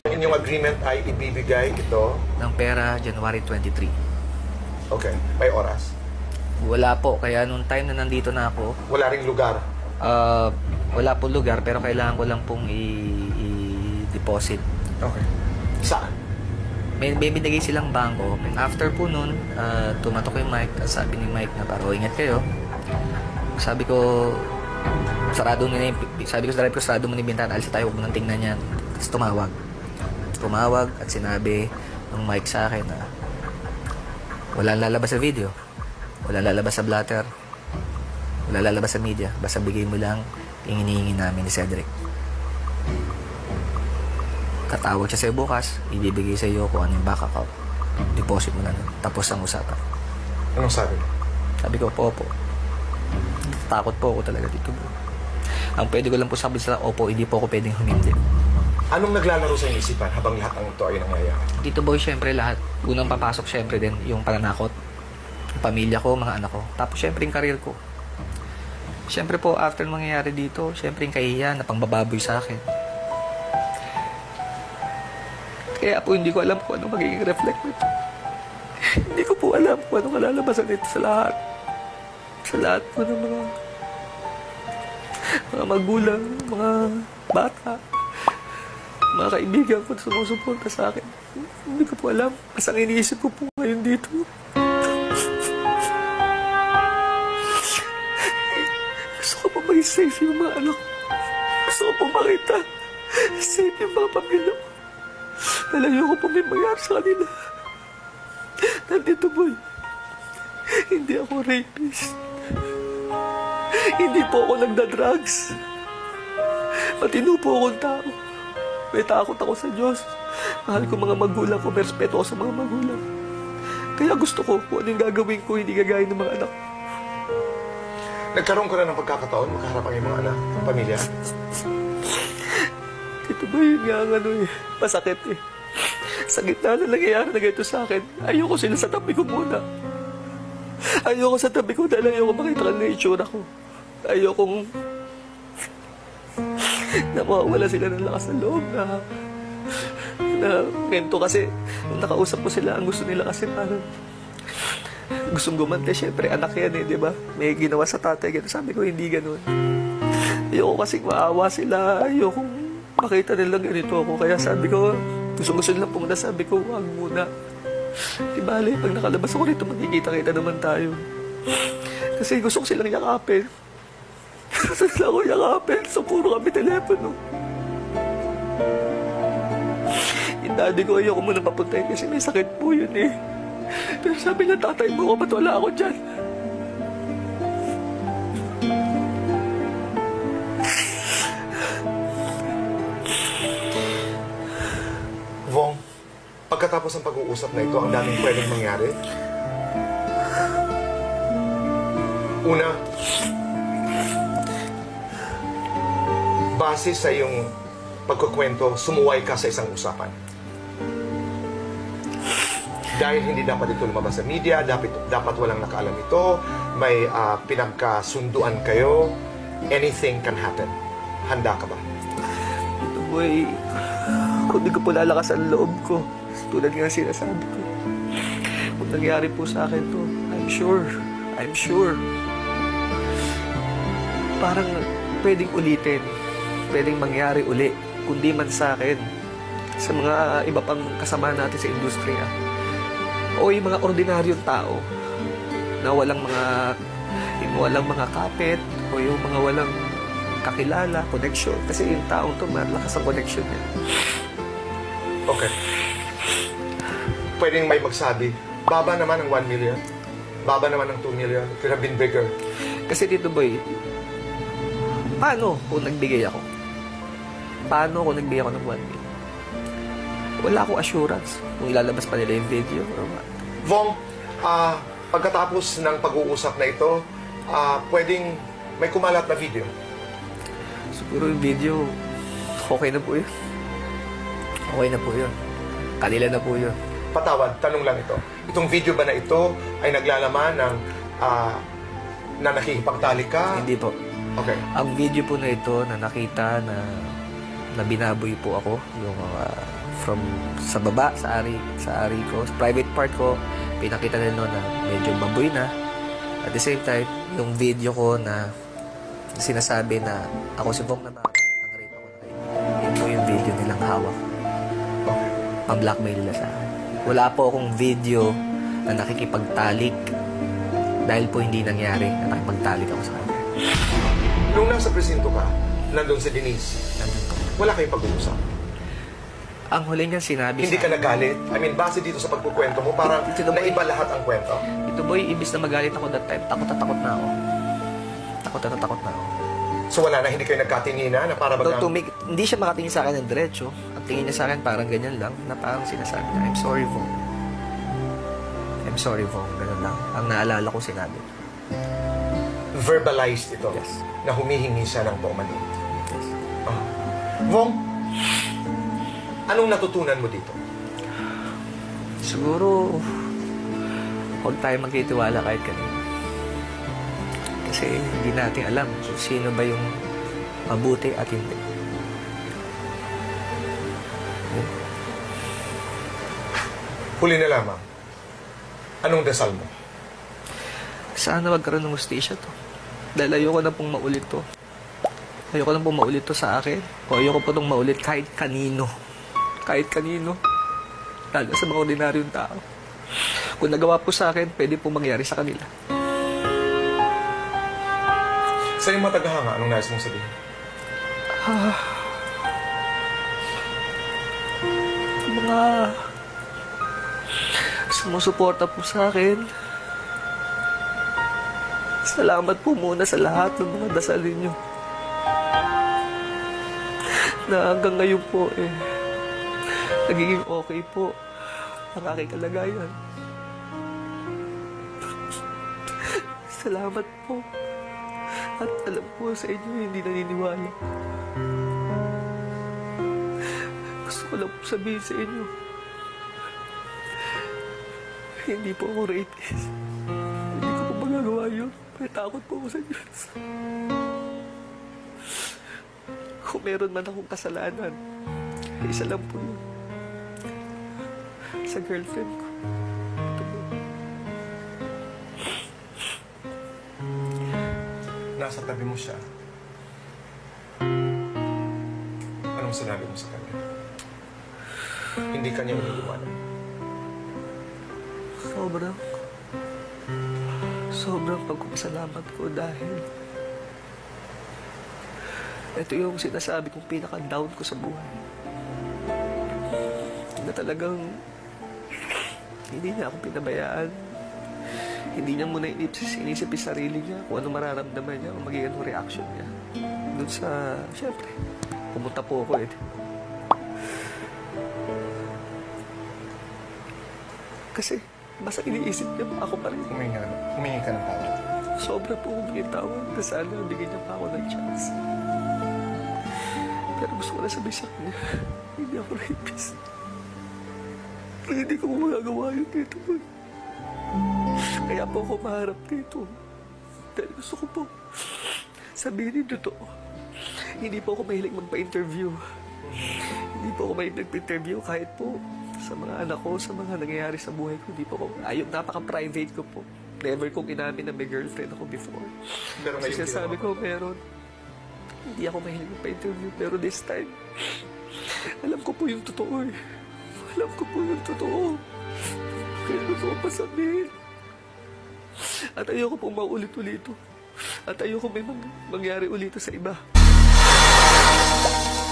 inyong agreement ay ibibigay ito? Ng pera, January 23. Okay. May oras? Wala po. Kaya nung time na nandito na ako, Wala ring lugar? wala po lugar, pero kailangan ko lang pong i-deposit. Okay. Saan? May binigay silang bangko. And after po nun, tumatok yung mic. Sabi ni Mike na parang, ingat kayo. Sabi ko, sabi ko sa drive ko, sarado mo na yung bintana. Alis tayo, huwag mo nang tingnan yan. Tapos tumawag at sinabi ng Mike sa akin na walang lalabas sa video, walang lalabas sa blatter, walang lalabas sa media, basta bigay mo lang yung hinihingi namin ni Cedric. Tatawag siya sa'yo bukas, ibibigay sa iyo kung ano yung back account, deposit mo na nun, tapos ang usapan. Anong sabi mo? Sabi ko, opo. Takot po ako talaga dito, bro. Ang pwede ko lang po sabi sila, opo, hindi po ako pwedeng humindi. Anong naglalaro sa inyong isipan habang lahat ng ito ay nangyayari? Dito, boy, syempre lahat. Unang papasok, syempre din, yung pananakot. Yung pamilya ko, mga anak ko. Tapos, syempre, yung career ko. Syempre po, after mangyayari dito, syempre, yung kahihiyan na pangbababoy sa akin. Kaya po, hindi ko alam kung ano magiging reflect nito. Hindi ko po alam kung ano kalalabasan nito sa lahat. Sa lahat po ng mga magulang, mga bata, mga kaibigan ko na sumusuporta sa akin. Hindi ko po alam. Basta ang iniisip ko po ngayon dito. Gusto ko po maging safe yung mga anak ko. Gusto ko po makita safe yung mga pamilya ko. Nalayo ko po may mangyari sa kanila. Nandito, boy. Hindi ako rapist. Hindi po ako nagda-drugs. Matino po akong tao. May takot ako sa Diyos. Mahal ko mga magulang ko. May respeto ako sa mga magulang. Kaya gusto ko kung ano yung gagawin ko, hindi gagawin ng mga anak. Nagkaroon ka na ng pagkakataon, makaharap ang iyong mga anak, pamilya? Ito ba yun nga ang ano eh, masakit eh. Sa gitna na nangyayari na ganito sa akin, ayoko sila sa tabi ko muna. Ayoko sa tabi ko dahil ayoko makita ka na itsura ko. Ayokong na mawawala sila ng lakas ng loob na mento kasi nung nakausap ko sila, ang gusto nila kasi parang gustong gumante. Siyempre, anak yan eh, di ba? May ginawa sa tatay, gano'n. Sabi ko, hindi gano'n. Ayoko kasing maawa sila. Ayokong makita nila ganito ako. Kaya sabi ko, gusto nilang pumunta. Sabi ko, wag muna. Di bale, pag nakalabas ako rito, magkikita-kita naman tayo. Kasi gusto ko silang yakapin. Gusto sila ako yakapin. So, puro kami telepono. Yung daddy ko, ayoko muna papuntahin kasi may sakit po yun eh. Pero sabi niya, tatay mo ako, ba't wala ako dyan? Vong, pagkatapos ng pag-uusap na ito, ang daming pwedeng mangyari. Una, base sa iyong pagkukwento, sumuway ka sa isang usapan. Dahil hindi dapat ito lumabas sa media, dapat walang nakaalam ito, may pinagkasunduan kayo, anything can happen. Handa ka ba? Ito boy, kung di ko po lalakas ang loob ko, tulad nga sinasabi ko, kung nangyari po sa akin to, I'm sure, parang pwedeng ulitin, pwedeng mangyari uli, kundi man sa akin, sa mga iba pang kasama natin sa industriya, o yung mga ordinaryong tao na walang mga kapit o yung mga walang kakilala, connection. Kasi yung taong to, malakas ang connection niya. Okay. Pwedeng may magsabi, baba naman ng 1 million, baba naman ng 2 million, it could have been bigger. Kasi dito, boy, paano kung nagbigay ako? Paano kung nagbigay ako ng 1 million? Wala akong assurance kung ilalabas pa nila yung video or what. Vong, pagkatapos ng pag-uusap na ito, pwedeng may kumalat na video. Siguro yung video, okay na po yun. Okay na po yun. Kanila na po yun. Patawad, tanong lang ito. Itong video ba na ito ay naglalaman ng na nakikipagtalik ka? Hindi po. Okay. Ang video po na ito na nakita na na binaboy po ako. Yung from sa baba, sa ari ko, sa private part ko, pinakita nila noon na medyo baboy na. At the same time, yung video ko na sinasabi na ako si Vong Navarro, ang rape ako na kaibigan. Yun po yung video nilang hawak. Okay. Pang-blackmail nila sa akin. Wala po akong video na nakikipagtalik dahil po hindi nangyari na nakipagtalik ako sa kanya. Nung nasa presinto ka, nandun si Denise, Nandun po. wala kayong pag-uusap. Ang huli niya sinabi Hindi ka nagalit? I mean, base dito sa pagkukwento mo, parang Ito ba- naiba lahat ang kwento. Ito boy, ibis na magalit ako that time, takot na takot na ako. Takot na takot na ako. So wala na, hindi kayo nagkatingina na para bagang... Hindi siya makatingin sa akin ng diretso. Ang tingin niya sa akin parang ganyan lang, na parang sinasabi niya, I'm sorry, Vong. I'm sorry, Vong. Ganun lang. Ang naalala ko sinabi. Verbalized ito. Yes. Na humihingi siya ng paumanhin. Yes. Ah. Vong, anong natutunan mo dito? Siguro, huwag tayo magtitiwala kahit kanina. Kasi hindi natin alam kung sino ba yung mabuti at hindi. Huli na lamang. Anong dasal mo? Sana magkaroon ng hustisya to. Dahil ayoko na pong maulit to. Ayoko na pong maulit to sa akin. O ayoko po itong maulit kahit kanino. Kahit kanino. Lalo sa mga ordinaryong tao. Kung nagawa po sa akin, pwede po mangyari sa kanila. Sa iyong matagahanga, anong nais mong sabihin? Mga sumusuporta po sa akin. Salamat po muna sa lahat ng mga dasal ninyo. Na hanggang ngayon po nagiging okay po ang aking kalagayan. Salamat po. At alam po sa inyo, hindi naniniwala. Gusto ko lang po sabihin sa inyo, hindi po ako rapist. Hindi ko po magagawa yun. May takot po ako sa Diyos. Kung meron man akong kasalanan, isa lang po yun. Sa girlfriend ko. Ito po. Nasa tabi mo siya. Anong sinabi mo sa kanya? Hindi kanya iniiwanan. Sobrang pagpapasalamat ko dahil ito yung sinasabi kong pinaka-down ko sa buhay. Na talagang hindi niya ako pinabayaan. Hindi niya muna inisip yung sarili niya kung ano mararamdaman niya o magiging anong reaction niya. Doon sa, syempre, pumunta po ako Kasi, basta iniisip niya pa ako pa rin. Humingi ka ng tawad. Sobra po humingi tawad na sana bigyan niya pa ako ng chance. Pero gusto ko na sabihin sa kanya, hindi ako rapist. Hindi ko magagawa yun dito. Kaya po ako maharap dito. Dahil gusto ko po sabihin yung totoo. Hindi po ako mahilig magpa-interview. Hindi po ako mahilig magpa-interview kahit po sa mga anak ko, sa mga nangyayari sa buhay ko. Hindi po ako, napaka-private ko po. Never kong inamin na may girlfriend ako before. Pero ngayon, Kasi sabi ko, meron. Hindi ako mahilig magpa-interview. Pero this time, alam ko po yung totoo Alam ko po yung totoo. Kaya gusto ko pa sabihin. At ayoko pong maulit-ulito. At ayoko may mangyari ulito sa iba.